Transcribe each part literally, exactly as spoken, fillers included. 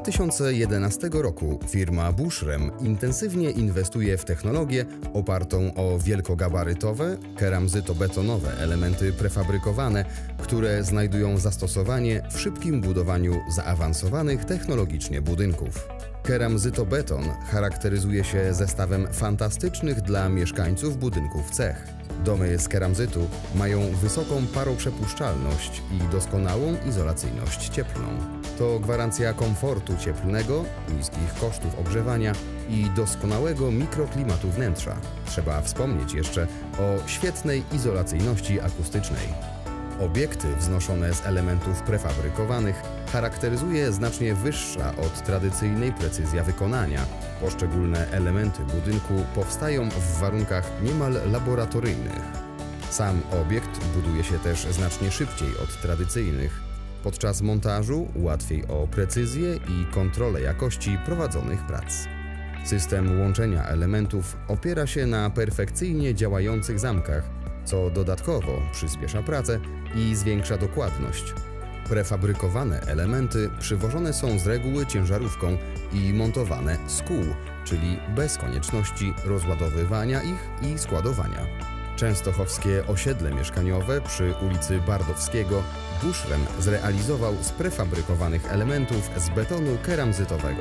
tysiące jedenastego roku firma Bushrem intensywnie inwestuje w technologię opartą o wielkogabarytowe, keramzyto-betonowe elementy prefabrykowane, które znajdują zastosowanie w szybkim budowaniu zaawansowanych technologicznie budynków. Keramzyto-beton charakteryzuje się zestawem fantastycznych dla mieszkańców budynków cech. Domy z keramzytu mają wysoką paroprzepuszczalność i doskonałą izolacyjność cieplną. To gwarancja komfortu cieplnego, niskich kosztów ogrzewania i doskonałego mikroklimatu wnętrza. Trzeba wspomnieć jeszcze o świetnej izolacyjności akustycznej. Obiekty wznoszone z elementów prefabrykowanych charakteryzuje znacznie wyższa od tradycyjnej precyzja wykonania. Poszczególne elementy budynku powstają w warunkach niemal laboratoryjnych. Sam obiekt buduje się też znacznie szybciej od tradycyjnych. Podczas montażu łatwiej o precyzję i kontrolę jakości prowadzonych prac. System łączenia elementów opiera się na perfekcyjnie działających zamkach, co dodatkowo przyspiesza pracę i zwiększa dokładność. Prefabrykowane elementy przywożone są z reguły ciężarówką i montowane z kół, czyli bez konieczności rozładowywania ich i składowania. Częstochowskie osiedle mieszkaniowe przy ulicy Bardowskiego Bushrem zrealizował z prefabrykowanych elementów z betonu keramzytowego.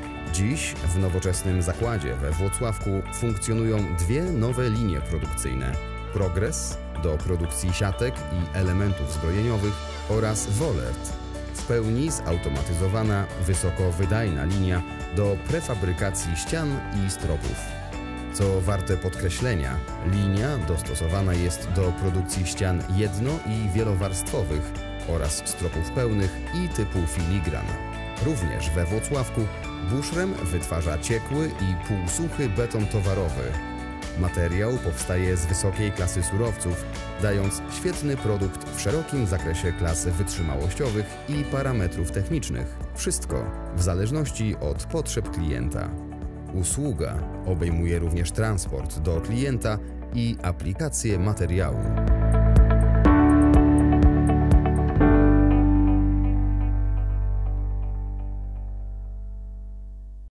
Dziś w nowoczesnym zakładzie we Włocławku funkcjonują dwie nowe linie produkcyjne: Progress do produkcji siatek i elementów zbrojeniowych oraz Wolert, w pełni zautomatyzowana, wysokowydajna linia do prefabrykacji ścian i stropów. Co warte podkreślenia, linia dostosowana jest do produkcji ścian jedno- i wielowarstwowych oraz stropów pełnych i typu filigran. Również we Włocławku Bushrem wytwarza ciekły i półsuchy beton towarowy. Materiał powstaje z wysokiej klasy surowców, dając świetny produkt w szerokim zakresie klas wytrzymałościowych i parametrów technicznych. Wszystko w zależności od potrzeb klienta. Usługa obejmuje również transport do klienta i aplikację materiału.